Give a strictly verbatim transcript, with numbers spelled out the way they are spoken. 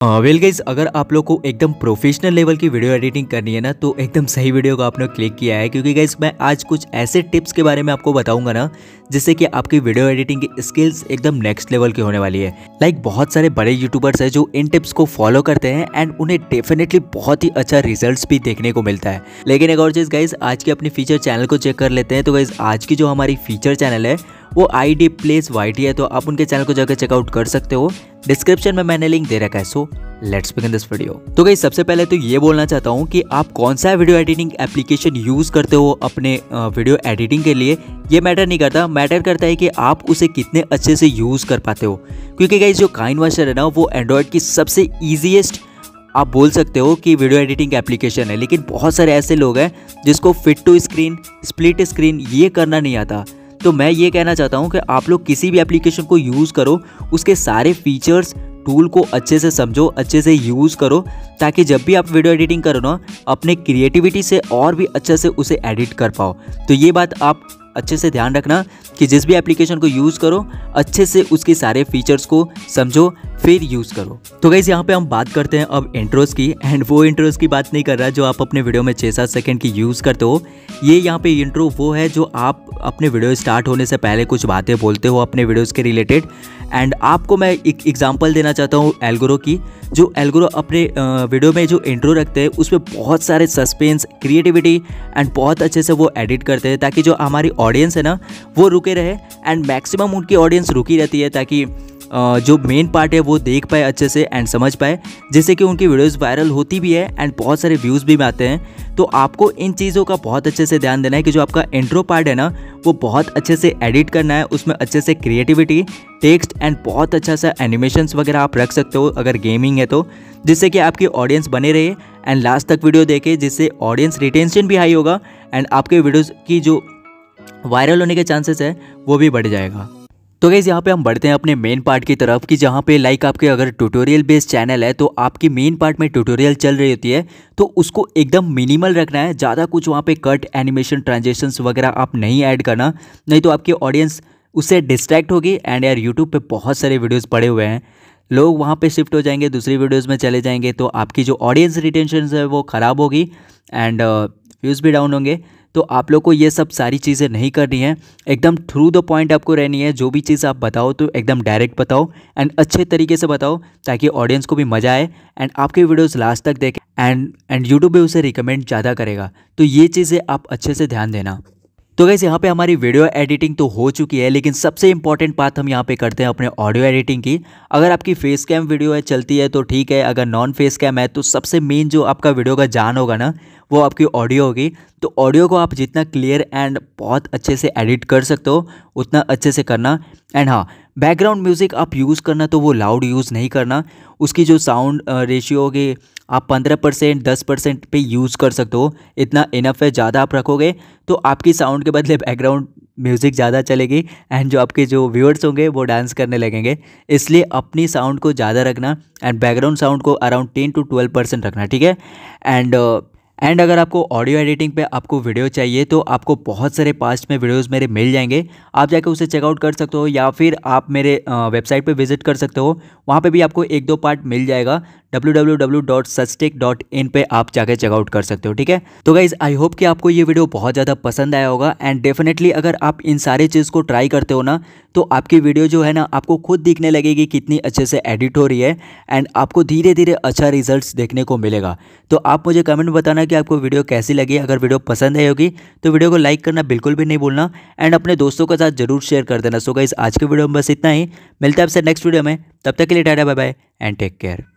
Well guys, अगर आप लोग को एकदम प्रोफेशनल लेवल की वीडियो एडिटिंग करनी है ना, तो एकदम सही वीडियो को आपने क्लिक किया है। क्योंकि गाइस मैं आज कुछ ऐसे टिप्स के बारे में आपको बताऊंगा ना, जिससे कि आपकी वीडियो एडिटिंग की स्किल्स एकदम नेक्स्ट लेवल की होने वाली है। लाइक like, बहुत सारे बड़े यूट्यूबर्स हैं जो इन टिप्स को फॉलो करते हैं एंड उन्हें डेफिनेटली बहुत ही अच्छा रिजल्ट्स भी देखने को मिलता है। लेकिन एक और चीज़ गाइस, आज की अपनी फीचर चैनल को चेक कर लेते हैं। तो गाइस आज की जो हमारी फीचर चैनल है वो आई डी प्लेस वाईटी है, तो आप उनके चैनल को जाकर चेकआउट कर सकते हो। डिस्क्रिप्शन में मैंने लिंक दे रखा है। So let's begin this video. तो गाइस सबसे पहले तो ये बोलना चाहता हूँ कि आप कौन सा वीडियो एडिटिंग एप्लीकेशन यूज़ करते हो अपने वीडियो एडिटिंग के लिए, ये मैटर नहीं करता। मैटर करता है कि आप उसे कितने अच्छे से यूज़ कर पाते हो। क्योंकि गाइस जो काइनवाशर है ना, वो एंड्रॉयड की सबसे ईजीएस्ट आप बोल सकते हो कि वीडियो एडिटिंग एप्लीकेशन है। लेकिन बहुत सारे ऐसे लोग हैं जिसको fit to screen, split screen ये करना नहीं आता। तो मैं ये कहना चाहता हूँ कि आप लोग किसी भी एप्लीकेशन को यूज़ करो, उसके सारे फीचर्स टूल को अच्छे से समझो, अच्छे से यूज़ करो, ताकि जब भी आप वीडियो एडिटिंग करो ना, अपने क्रिएटिविटी से और भी अच्छे से उसे एडिट कर पाओ। तो ये बात आप अच्छे से ध्यान रखना कि जिस भी एप्लीकेशन को यूज़ करो, अच्छे से उसके सारे फीचर्स को समझो फिर यूज़ करो। तो गाइस यहाँ पे हम बात करते हैं अब इंट्रोस की, एंड वो इंट्रोस की बात नहीं कर रहा जो आप अपने वीडियो में छः सात सेकंड की यूज़ करते हो। ये यहाँ पे इंट्रो वो है जो आप अपने वीडियो स्टार्ट होने से पहले कुछ बातें बोलते हो अपने वीडियोस के रिलेटेड। एंड आपको मैं एक एग्जांपल देना चाहता हूँ एल्गोरो की। जो एल्गोरो अपने वीडियो में जो इंट्रो रखते हैं, उसमें बहुत सारे सस्पेंस, क्रिएटिविटी एंड बहुत अच्छे से वो एडिट करते हैं, ताकि जो हमारी ऑडियंस है ना वो रुके रहे। एंड मैक्सिमम उनकी ऑडियंस रुकी रहती है, ताकि जो मेन पार्ट है वो देख पाए अच्छे से एंड समझ पाए, जिससे कि उनकी वीडियोस वायरल होती भी है एंड बहुत सारे व्यूज़ भी आते हैं। तो आपको इन चीज़ों का बहुत अच्छे से ध्यान देना है कि जो आपका इंट्रो पार्ट है ना, वो बहुत अच्छे से एडिट करना है। उसमें अच्छे से क्रिएटिविटी, टेक्स्ट एंड बहुत अच्छा सा एनिमेशंस वगैरह आप रख सकते हो अगर गेमिंग है तो, जिससे कि आपकी ऑडियंस बने रहे एंड लास्ट तक वीडियो देखे, जिससे ऑडियंस रिटेंशन भी हाई होगा एंड आपके वीडियोज़ की जो वायरल होने के चांसेस है वो भी बढ़ जाएगा। तो गाइस यहाँ पे हम बढ़ते हैं अपने मेन पार्ट की तरफ, कि जहाँ पे लाइक आपके अगर ट्यूटोरियल बेस्ड चैनल है तो आपकी मेन पार्ट में ट्यूटोरियल चल रही होती है, तो उसको एकदम मिनिमल रखना है। ज़्यादा कुछ वहाँ पे कट, एनिमेशन, ट्रांजेक्शंस वगैरह आप नहीं ऐड करना, नहीं तो आपकी ऑडियंस उससे डिस्ट्रैक्ट होगी। एंड यार यूट्यूब पे बहुत सारे वीडियोज़ पड़े हुए हैं, लोग वहाँ पे शिफ्ट हो जाएंगे, दूसरी वीडियोज़ में चले जाएंगे, तो आपकी जो ऑडियंस रिटेंशन है वो ख़राब होगी एंड व्यूज़ भी डाउन होंगे। तो आप लोग को ये सब सारी चीज़ें नहीं करनी है, एकदम थ्रू द पॉइंट आपको रहनी है। जो भी चीज़ आप बताओ तो एकदम डायरेक्ट बताओ एंड अच्छे तरीके से बताओ, ताकि ऑडियंस को भी मज़ा आए एंड आपके वीडियोस लास्ट तक देखें एंड एंड यूट्यूब भी उसे रिकमेंड ज़्यादा करेगा। तो ये चीज़ें आप अच्छे से ध्यान देना। तो गाइस यहाँ पे हमारी वीडियो एडिटिंग तो हो चुकी है, लेकिन सबसे इंपॉर्टेंट बात हम यहाँ पे करते हैं अपने ऑडियो एडिटिंग की। अगर आपकी फेस कैम वीडियो है चलती है तो ठीक है, अगर नॉन फेस कैम है तो सबसे मेन जो आपका वीडियो का जान होगा ना, वो आपकी ऑडियो होगी। तो ऑडियो को आप जितना क्लियर एंड बहुत अच्छे से एडिट कर सकते हो उतना अच्छे से करना। एंड हाँ, बैकग्राउंड म्यूज़िक आप यूज़ करना तो वो लाउड यूज़ नहीं करना। उसकी जो साउंड रेशियो होगी आप पंद्रह परसेंट दस परसेंट पे यूज़ कर सकते हो, इतना इनफ है। ज़्यादा आप रखोगे तो आपकी साउंड के बदले बैकग्राउंड म्यूज़िक ज़्यादा चलेगी एंड जो आपके जो व्यूअर्स होंगे वो डांस करने लगेंगे। इसलिए अपनी साउंड को ज़्यादा रखना एंड बैकग्राउंड साउंड को around ten to twelve percent रखना, ठीक है। एंड एंड अगर आपको ऑडियो एडिटिंग पे आपको वीडियो चाहिए तो आपको बहुत सारे पास्ट में वीडियोस मेरे मिल जाएंगे, आप जाके उसे चेकआउट कर सकते हो, या फिर आप मेरे वेबसाइट पे विजिट कर सकते हो, वहाँ पे भी आपको एक दो पार्ट मिल जाएगा। डब्ल्यू डब्ल्यू डब्ल्यू डॉट सचटेक डॉट इन पे आप जाके चेकआउट कर सकते हो, ठीक है। तो गाइज आई होप कि आपको ये वीडियो बहुत ज़्यादा पसंद आया होगा एंड डेफिनेटली अगर आप इन सारी चीज़ को ट्राई करते हो ना, तो आपकी वीडियो जो है ना आपको खुद दिखने लगेगी कितनी अच्छे से एडिट हो रही है एंड आपको धीरे धीरे अच्छा रिजल्ट्स देखने को मिलेगा। तो आप मुझे कमेंट में बताना कि आपको वीडियो कैसी लगी। अगर वीडियो पसंद आई होगी तो वीडियो को लाइक करना बिल्कुल भी नहीं भूलना एंड अपने दोस्तों के साथ जरूर शेयर कर देना। सो गाइज आज के वीडियो में बस इतना ही, मिलता है आपसे नेक्स्ट वीडियो में, तब तक के लिए tata bye bye and take care.